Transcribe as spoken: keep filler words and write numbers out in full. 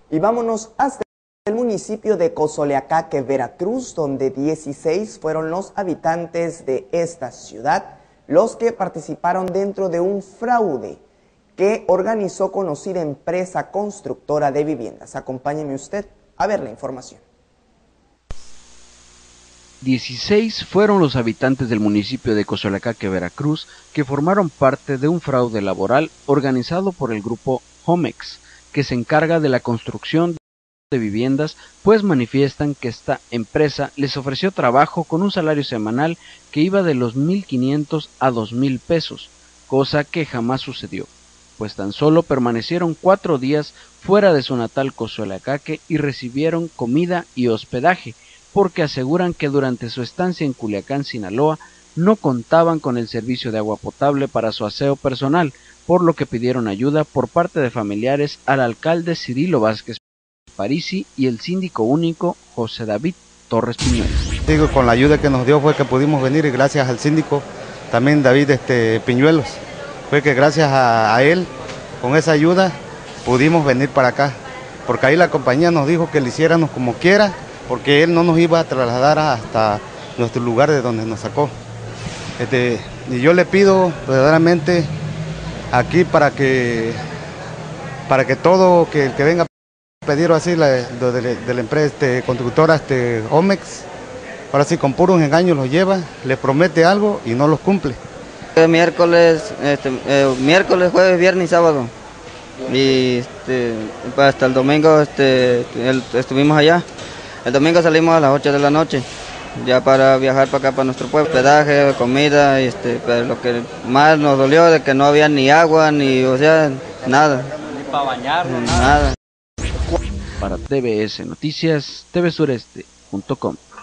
Y vámonos hasta el municipio de Cozoleacaque, Veracruz, donde dieciséis fueron los habitantes de esta ciudad los que participaron dentro de un fraude que organizó conocida empresa constructora de viviendas. Acompáñeme usted a ver la información. dieciséis fueron los habitantes del municipio de Cozoleacaque, Veracruz, que formaron parte de un fraude laboral organizado por el grupo Homex, que se encarga de la construcción de viviendas, pues manifiestan que esta empresa les ofreció trabajo con un salario semanal que iba de los mil quinientos a dos mil pesos, cosa que jamás sucedió, pues tan solo permanecieron cuatro días fuera de su natal Cozoleacaque y recibieron comida y hospedaje, porque aseguran que durante su estancia en Culiacán, Sinaloa, no contaban con el servicio de agua potable para su aseo personal, por lo que pidieron ayuda por parte de familiares al alcalde Cirilo Vázquez Parisi y el síndico único José David Torres Piñuelos. Digo, con la ayuda que nos dio fue que pudimos venir, y gracias al síndico también David este, Piñuelos, fue que gracias a, a él, con esa ayuda, pudimos venir para acá, porque ahí la compañía nos dijo que le hiciéramos como quiera, porque él no nos iba a trasladar hasta nuestro lugar de donde nos sacó. Este, y yo le pido verdaderamente aquí para que, para que todo, que el que venga pedir así la, de, de, de la empresa este, constructora este, Homex, ahora sí con puros engaños los lleva, les promete algo y no los cumple. Miércoles, este, eh, miércoles, jueves, viernes y sábado, y este, hasta el domingo este, el, estuvimos allá. El domingo salimos a las ocho de la noche, ya para viajar para acá, para nuestro pueblo. Hospedaje, comida, este, pero lo que más nos dolió de que no había ni agua, ni, o sea, nada. Ni para bañarnos, nada. Para T V S Noticias, T V Sureste punto com.